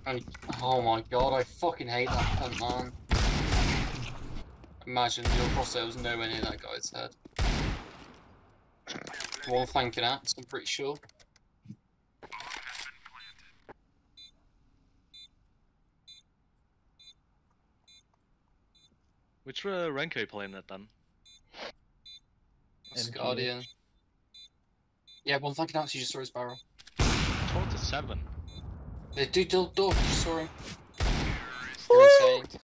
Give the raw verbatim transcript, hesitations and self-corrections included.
And oh my god, I fucking hate that cunt, man. Imagine your crosshair was nowhere near that guy's head. One flanking out, I'm pretty sure. Which uh, rank are you playing at then? That's Guardian. Yeah, one flanking out, so you just saw his barrel. twenty-seven. They do door, door, you just saw him. You're insane.